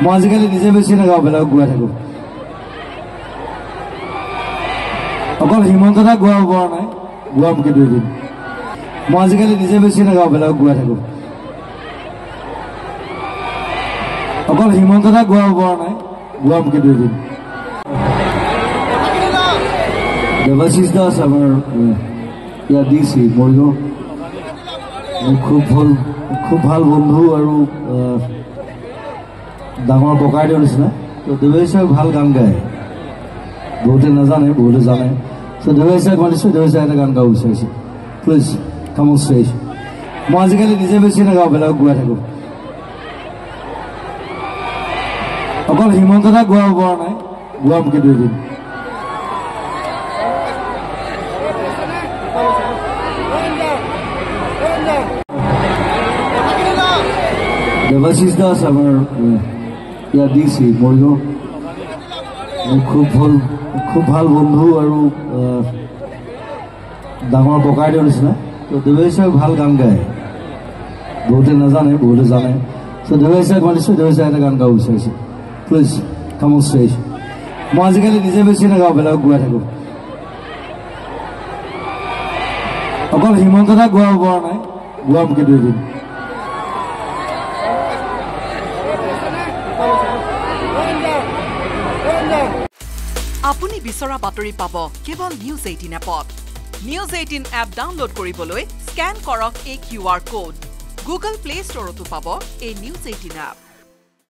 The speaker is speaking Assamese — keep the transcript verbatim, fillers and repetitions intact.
মই আজিকালি নিজে বেছি নাগাওঁ, বেলেগক গোৱাই থাকোঁ। অকল হিমন্ত দাক গোৱাব পৰা নাই, গোৱাম কিন্তু এদিন। মই আজিকালি নিজে বেছি নাগাওঁ, বেলেগক গোৱাই থাকোঁ। অকল হিমন্ত দাক গোৱাব পৰা নাই, গোৱাম কিন্তু এদিন। দেৱাশিষ দাস আমাৰ ইয়াত দিছে মৰিগাঁও, খুব ভাল খুব ভাল বন্ধু আৰু ডাঙৰ ককাইদেউৰ নিচিনা। তো দেৱাশিষে ভাল গান গায়, বহুতে নাজানে, বহুতে জানে। তো দেৱাশিষক মাতিছোঁ, দেৱাশিষে এটা গান গাব বিচাৰিছে। Please come on stage. মই আজিকালি নিজে বেছি নাগাওঁ, বেলেগক গোৱাই থাকোঁ। অকল হিমন্ত দাক গোৱাব পৰা নাই, গোৱাম কিন্তু এদিন। দেৱাশিষ দাস আমাৰ ইয়াত দিছে মৰিগাঁও, খুব ভাল খুব ভাল বন্ধু আৰু ডাঙৰ ককাইদেউৰ নিচিনা। তো দেৱাশিষে ভাল গান গায়, বহুতে নাজানে, বহুতে জানে। তো দেৱাশিষক মাতিছোঁ, দেৱাশিষে এটা গান গাব বিচাৰিছে। Please come on stage. মই আজিকালি নিজে বেছি নাগাওঁ, বেলেগক গোৱাই থাকোঁ। অকল হিমন্ত দাক গোৱাব পৰা নাই, গোৱাম কিন্তু এদিন। আপুনি বিচৰা বাতৰি পাব কেৱল নিউজ এইটিন এপত। নিউজ এইটিন এপ ডাউনলোড কৰিবলৈ স্কেন কৰক এই Q R code. Google Play ষ্টৰতো পাব এই নিউজ এইটিন এপ।